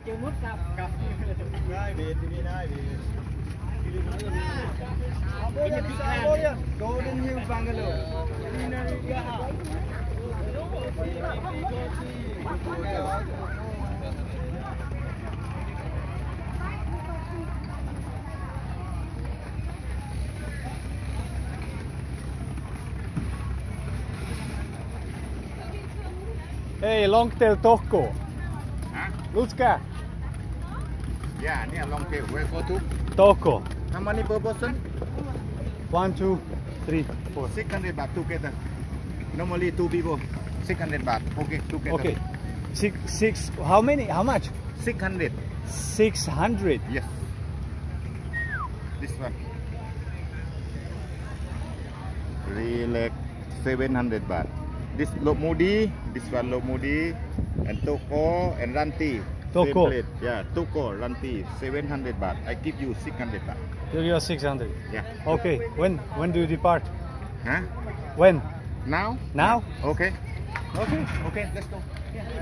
Nai bit, TV nai bit. Golden Hill Bungalow. Hey, Longtail Tokko. Huh? Lutska. Yeah, near long tail. Where go to? Tokko. How many per person? 1, 2, 3, 4. 600 baht together. Normally 2 people. 600 baht. Okay, together. Okay. Six. How many? How much? 600. 600. Yes. This one. Relax. 700 baht. This Lok Moody, this one Lok Moody, and Toko and Ranti. Toko. Same plate. Yeah, Toko, Ranti, 700 baht. I give you 600 baht. You are 600. Yeah. Okay. When do you depart? Huh? When? Now? Now? Okay. Okay. Okay, let's go.